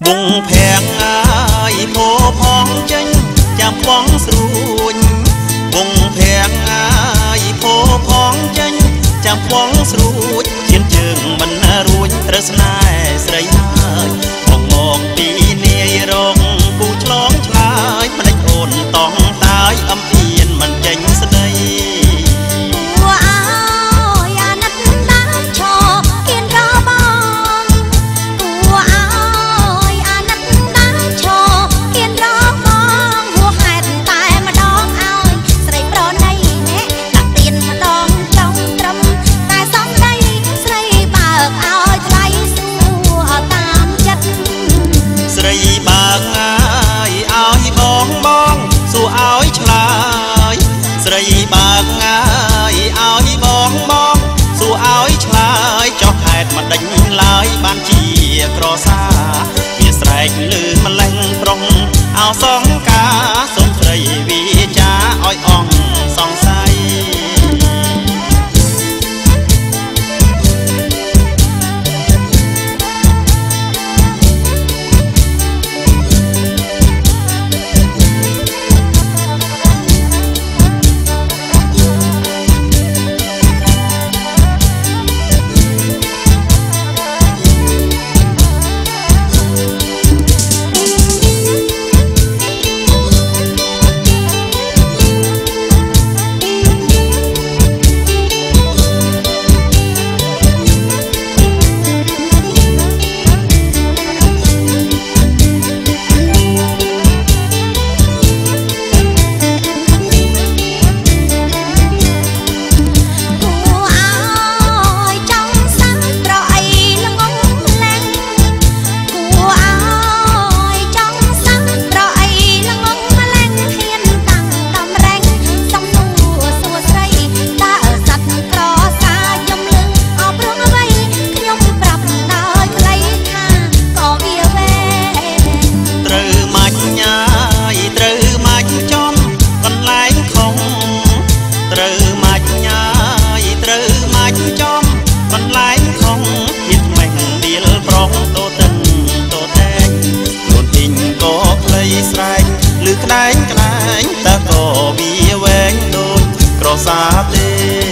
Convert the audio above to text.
វងភាំងអាយផោផងចេញចាំបងស្រួញវងភាំងអាយផោផងចេញចាំបងស្រួចជៀនជើងមិនរួចត្រូវស្នេហ៍ស្រីហើយបងមកពីនាយរងគូឆ្លងឆ្លើយមិនដេចអូនតង់តាយអំអៀនមិនចេញស្ដីមកដេញឡើយបានជាក្រសាវាស្រែកលឺម្លេះប្រុងអោសងកាសុំស្រីវាចាឲ្យអងសង្ស័យឬក្តែងក្តែងតើក៏វាវែងដូចក្រសាទេ